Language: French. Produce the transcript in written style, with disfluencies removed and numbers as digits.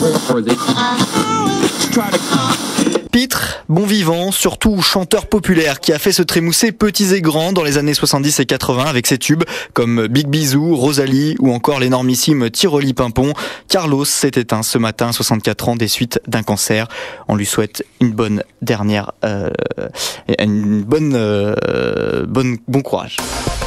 Pitre, bon vivant, surtout chanteur populaire qui a fait se trémousser petits et grands dans les années 70 et 80 avec ses tubes comme Big Bisou, Rosalie ou encore l'énormissime Tiroli Pimpon. Carlos s'est éteint ce matin à 64 ans des suites d'un cancer. On lui souhaite une bonne bon courage.